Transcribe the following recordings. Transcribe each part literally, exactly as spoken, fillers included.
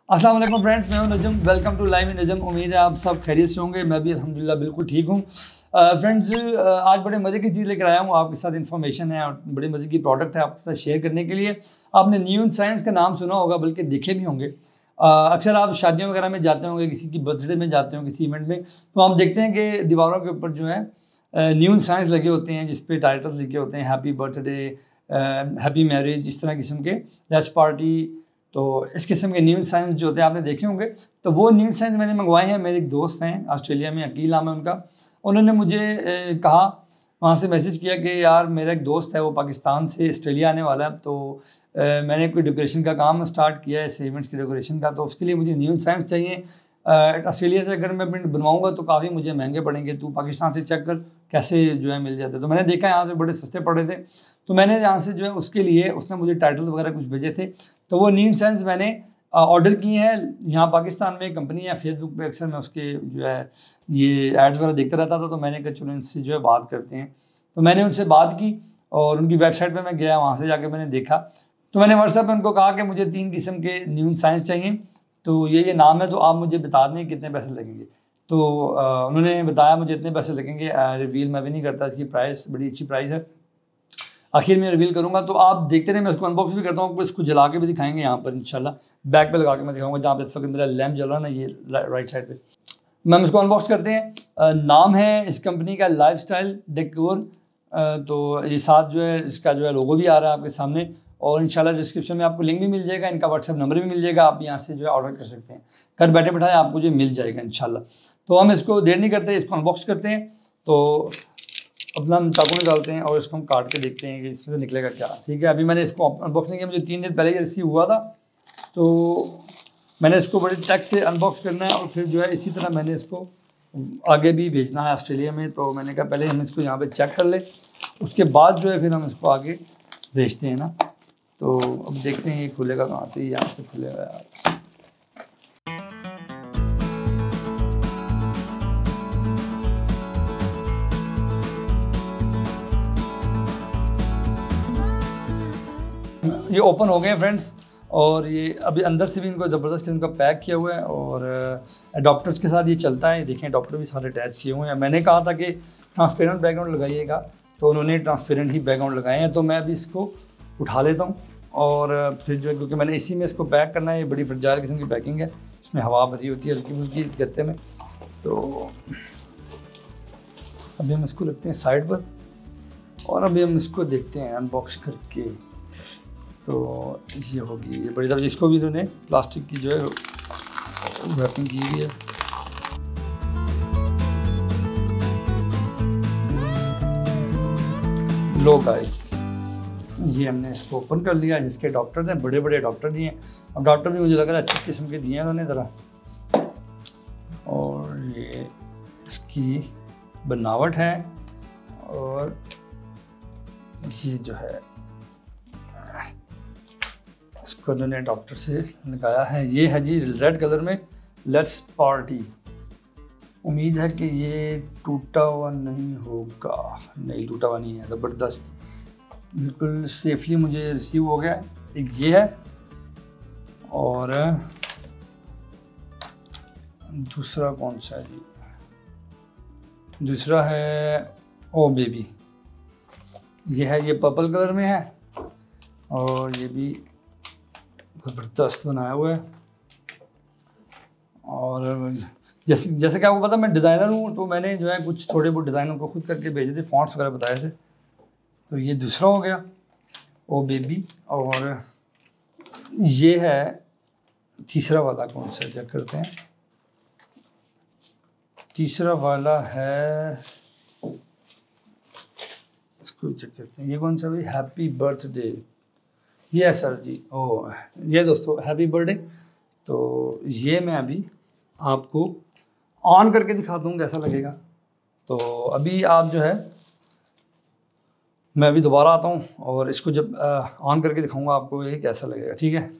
अस्सलाम वालेकुम फ्रेंड्स, मैं हूं Najam. Welcome to live in Najam. उम्मीद है आप सब खैरियत से होंगे। मैं भी अल्हम्दुलिल्लाह बिल्कुल ठीक हूं। फ्रेंड्स, आज बड़े मज़े की चीज़ लेकर आया हूं आपके साथ। इन्फॉर्मेशन है और बड़ी मज़े की प्रोडक्ट है आपके साथ शेयर करने के लिए। आपने न्यू साइंस का नाम सुना होगा, बल्कि देखे भी होंगे। अक्सर आप शादियों वगैरह में जाते होंगे, किसी की बर्थडे में जाते हो, किसी इवेंट में, तो हम देखते हैं कि दीवारों के ऊपर जो है न्यू साइंस लगे होते हैं, जिस पे टाइटल्स लिखे होते हैं, हैप्पी बर्थडे, हैप्पी मैरिज, इस तरह किस्म के, लेट्स पार्टी। तो इस किस्म के न्यू साइंस जो होते हैं आपने देखे होंगे। तो वो न्यू साइंस मैंने मंगवाए हैं। मेरे एक दोस्त हैं ऑस्ट्रेलिया में, अकील नाम है उनका। उन्होंने मुझे ए, कहा, वहाँ से मैसेज किया कि यार मेरा एक दोस्त है, वो पाकिस्तान से ऑस्ट्रेलिया आने वाला है, तो ए, मैंने कोई डेकोरेशन का काम स्टार्ट किया है, ऐसे इवेंट्स की डेकोरेशन का, तो उसके लिए मुझे न्यू साइंस चाहिए। ऑस्ट्रेलिया से अगर मैं प्रिंट बनवाऊँगा तो काफ़ी मुझे महंगे पड़ेंगे, तू पाकिस्तान से चेक कर कैसे जो है मिल जाते हैं। तो मैंने देखा यहाँ से बड़े सस्ते पड़े थे, तो मैंने यहाँ से जो है उसके लिए उसने मुझे टाइटल्स वगैरह कुछ भेजे थे। तो वो न्यू साइंस मैंने ऑर्डर किए हैं। यहाँ पाकिस्तान में एक कंपनी है, फेसबुक पे अक्सर मैं उसके जो है ये एड्स वगैरह देखता रहता था, तो मैंने कहा चलो इनसे जो है बात करते हैं। तो मैंने उनसे बात की और उनकी वेबसाइट पे मैं गया, वहाँ से जाके मैंने देखा। तो मैंने व्हाट्सएप पे उनको कहा कि मुझे तीन किस्म के न्यू साइंस चाहिए, तो ये ये नाम है, तो आप मुझे बता दें कितने पैसे लगेंगे। तो आ, उन्होंने बताया मुझे इतने पैसे लगेंगे। रिवील मैं भी नहीं करता, इसकी प्राइस बड़ी अच्छी प्राइस है, आखिर में रिवील करूंगा। तो आप देखते रहे, मैं उसको अनबॉक्स भी करता हूँ, इसको जला के भी दिखाएंगे यहाँ पर इंशाल्लाह। बैक पे लगा के मैं दिखाऊंगा, जहाँ पे इस वक्त मेरा लैम्प जल रहा है ना, ये राइट साइड पे। मैम इसको अनबॉक्स करते हैं। आ, नाम है इस कंपनी का लाइफस्टाइल डेकोर। तो ये साथ जो है इसका जो है लोगो भी आ रहा है आपके सामने, और इंशाल्लाह डिस्क्रिप्शन में आपको लिंक भी मिल जाएगा, इनका व्हाट्सएप नंबर भी मिल जाएगा, आप यहाँ से जो है ऑर्डर कर सकते हैं। घर बैठे बैठाए आपको जो मिल जाएगा इंशाल्लाह। तो हम इसको देर नहीं करते, इसको अनबॉक्स करते हैं। तो अपना हम चाकू निकालते हैं और इसको हम काट के देखते हैं कि इसमें से निकलेगा क्या। ठीक है, अभी मैंने इसको अनबॉक्स नहीं किया, मुझे तीन दिन पहले ये रिसीव हुआ था, तो मैंने इसको बड़े टैक्स से अनबॉक्स करना है और फिर जो है इसी तरह मैंने इसको आगे भी भेजना है ऑस्ट्रेलिया में। तो मैंने कहा पहले हम इसको यहाँ पे चेक कर ले, उसके बाद जो है फिर हम इसको आगे भेजते हैं ना। तो अब देखते हैं ये खुलेगा कहाँ से, यहाँ से खुलेगा यार। ये ओपन हो गए हैं फ्रेंड्स, और ये अभी अंदर से भी इनको ज़बरदस्त किस्म का पैक किया हुआ है, और अडॉप्टर्स के साथ ये चलता है। देखें अडॉप्टर भी सारे अटैच किए हुए हैं। मैंने कहा था कि ट्रांसपेरेंट बैकग्राउंड लगाइएगा, तो उन्होंने ट्रांसपेरेंट ही बैकग्राउंड लगाए हैं। तो मैं अभी इसको उठा लेता हूँ और फिर जो है, क्योंकि मैंने इसी में इसको पैक करना है, ये बड़ी फ्रजाइल किस्म की पैकिंग है, इसमें हवा भरी होती है हल्की फुल्की गत्ते में। तो अभी हम इसको रखते हैं साइड पर, और अभी हम इसको देखते हैं अनबॉक्स करके। तो ये होगी ये बड़ी तरह, इसको भी इन्होंने प्लास्टिक की जो है रैपिंग की हुई है। लो गाइस, ये हमने इसको ओपन कर लिया। इसके डॉक्टर हैं, बड़े बड़े डॉक्टर दिए हैं। अब डॉक्टर भी मुझे लग रहा है अच्छे किस्म के दिए हैं उन्होंने ज़रा। और ये इसकी बनावट है, और ये जो है इसको उन्होंने डॉक्टर से लगाया है। ये है जी रेड कलर में, लेट्स पार्टी। उम्मीद है कि ये टूटा हुआ नहीं होगा। नहीं, टूटा हुआ नहीं है, ज़बरदस्त, बिल्कुल सेफली मुझे रिसीव हो गया। एक ये है, और दूसरा कौन सा है जी? दूसरा है ओ बेबी, ये है, ये पर्पल कलर में है, और ये भी ज़बरदस्त बनाया हुआ है। और जैसे जैसे कि आपको पता मैं डिज़ाइनर हूँ, तो मैंने जो है कुछ थोड़े बहुत डिज़ाइन उनको खुद करके भेजे थे, फॉन्ट्स वगैरह बताए थे। तो ये दूसरा हो गया ओ बेबी, और ये है तीसरा वाला। कौन सा चेक करते हैं? तीसरा वाला है, इसको चेक करते हैं, ये कौन सा भाई? हैप्पी बर्थडे, ये है सर जी। ओ ये दोस्तों हैप्पी बर्थडे। तो ये मैं अभी आपको ऑन करके दिखाता हूँ कैसा लगेगा। तो अभी आप जो है, मैं अभी दोबारा आता हूँ और इसको जब ऑन करके दिखाऊंगा आपको ये कैसा लगेगा। ठीक है,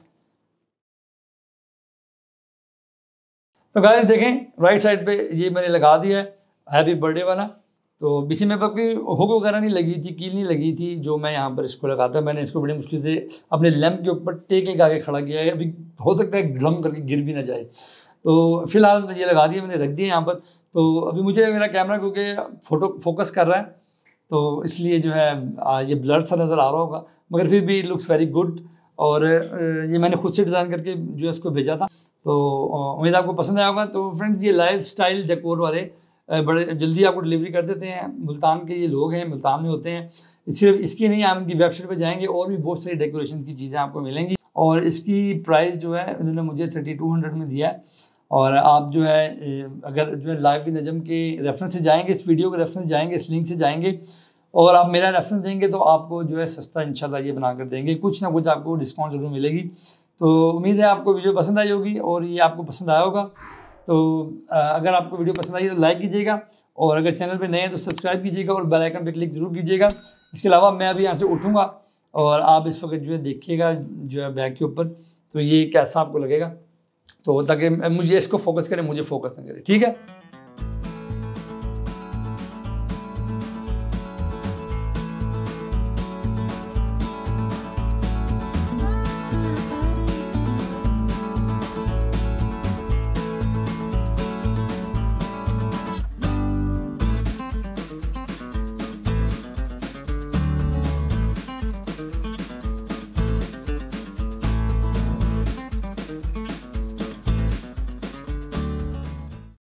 तो गाइस देखें राइट साइड पे ये मैंने लगा दिया है हैप्पी बर्थडे वाला। तो बीच में कोई हुक वगैरह नहीं लगी थी, कील नहीं लगी थी जो मैं यहाँ पर इसको लगाता। मैंने इसको बड़ी मुश्किल से अपने लैंप के ऊपर टेक लगा के खड़ा किया है, अभी हो सकता है ड्रम करके गिर भी ना जाए। तो फिलहाल ये लगा दिया मैंने, रख दिया यहाँ पर। तो अभी मुझे मेरा कैमरा क्योंकि फ़ोटो फोकस कर रहा है तो इसलिए जो है ये ब्लर सा नज़र आ रहा होगा, मगर फिर भी लुक्स वेरी गुड। और ये मैंने खुद से डिज़ाइन करके जो है इसको भेजा था, तो उम्मीद आपको पसंद आया होगा। तो फ्रेंड्स ये लाइफ स्टाइल डेकोर वाले बड़े जल्दी आपको डिलीवरी कर देते हैं। मुल्तान के ये लोग हैं, मुल्तान में होते हैं। सिर्फ इसकी नहीं, आप इनकी वेबसाइट पर जाएंगे और भी बहुत सारी डेकोरेशन की चीज़ें आपको मिलेंगी। और इसकी प्राइस जो है उन्होंने मुझे थर्टी टू हंड्रेड में दिया है। और आप जो है अगर जो है लाइव नजम के रेफरेंस से जाएंगे, इस वीडियो के रेफरेंस जाएंगे, इस लिंक से जाएंगे और आप मेरा रेफरेंस देंगे तो आपको जो है सस्ता इंशाल्लाह ये बना कर देंगे, कुछ ना कुछ आपको डिस्काउंट ज़रूर मिलेगी। तो उम्मीद है आपको वीडियो पसंद आई होगी और ये आपको पसंद आया होगा। तो अगर आपको वीडियो पसंद आई तो लाइक कीजिएगा और अगर चैनल पे नए हैं तो सब्सक्राइब कीजिएगा और बेल आइकन पे क्लिक जरूर कीजिएगा। इसके अलावा मैं अभी यहाँ से उठूँगा और आप इस वक्त जो है देखिएगा जो है बैग के ऊपर, तो ये कैसा आपको लगेगा, तो ताकि मुझे इसको फोकस करें, मुझे फोकस ना करें, ठीक है।